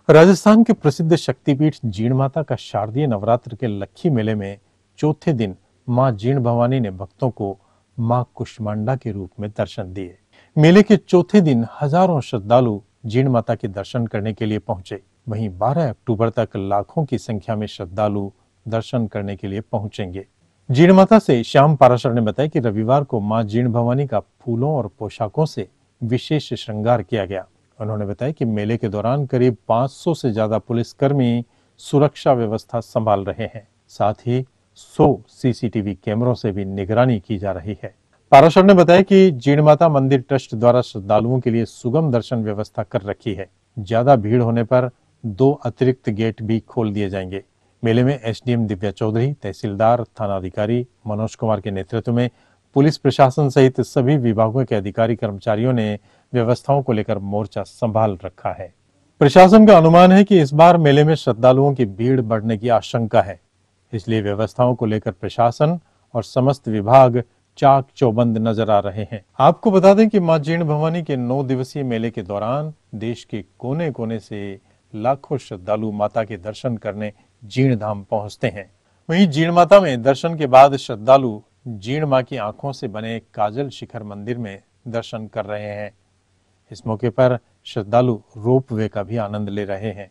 राजस्थान के प्रसिद्ध शक्तिपीठ जीण माता का शारदीय नवरात्र के लक्खी मेले में चौथे दिन मां जीण भवानी ने भक्तों को मां कुष्मांडा के रूप में दर्शन दिए। मेले के चौथे दिन हजारों श्रद्धालु जीण माता के दर्शन करने के लिए पहुंचे। वहीं 12 अक्टूबर तक लाखों की संख्या में श्रद्धालु दर्शन करने के लिए पहुंचेंगे। जीण माता से श्याम पाराशर ने बताया कि रविवार को मां जीण भवानी का फूलों और पोशाकों से विशेष श्रृंगार किया गया। उन्होंने बताया कि मेले के दौरान करीब 500 से ज्यादा पुलिसकर्मी सुरक्षा व्यवस्था संभाल रहे हैं। साथ ही 100 सीसीटीवी कैमरों से भी निगरानी की जा रही है। पाराशर ने बताया कि जीण माता मंदिर ट्रस्ट द्वारा श्रद्धालुओं के लिए सुगम दर्शन व्यवस्था कर रखी है। ज्यादा भीड़ होने पर 2 अतिरिक्त गेट भी खोल दिए जाएंगे। मेले में एसडीएम दिव्या चौधरी, तहसीलदार, थानाधिकारी मनोज कुमार के नेतृत्व में पुलिस प्रशासन सहित सभी विभागों के अधिकारी कर्मचारियों ने व्यवस्थाओं को लेकर मोर्चा संभाल रखा है। प्रशासन का अनुमान है कि इस बार मेले में श्रद्धालुओं की भीड़ बढ़ने की आशंका है, इसलिए व्यवस्थाओं को लेकर प्रशासन और समस्त विभाग चाक चौबंद नजर आ रहे हैं। आपको बता दें कि मां जीण भवानी के 9 दिवसीय मेले के दौरान देश के कोने कोने से लाखों श्रद्धालु माता के दर्शन करने जीण धाम पहुंचते हैं। वहीं जीण माता में दर्शन के बाद श्रद्धालु जीण मां की आंखों से बने काजल शिखर मंदिर में दर्शन कर रहे हैं। इस मौके पर श्रद्धालु रोपवे का भी आनंद ले रहे हैं।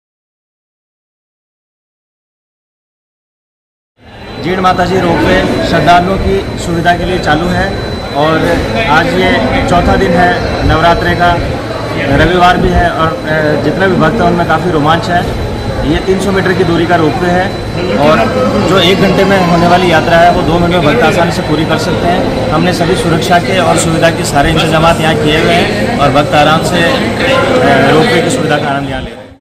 जीण माता जी रोपवे श्रद्धालुओं की सुविधा के लिए चालू है और आज ये चौथा दिन है नवरात्रे का, रविवार भी है और जितने भी भक्त हैं उनमें काफ़ी रोमांच है। ये 300 मीटर की दूरी का रोपवे है और जो 1 घंटे में होने वाली यात्रा है वो 2 मिनट में भक्त आसानी से पूरी कर सकते हैं। हमने सभी सुरक्षा के और सुविधा के सारे इंतजाम यहाँ किए हुए हैं और भक्त आराम से रोपवे की सुविधा का आनंद यहाँ ले रहे हैं।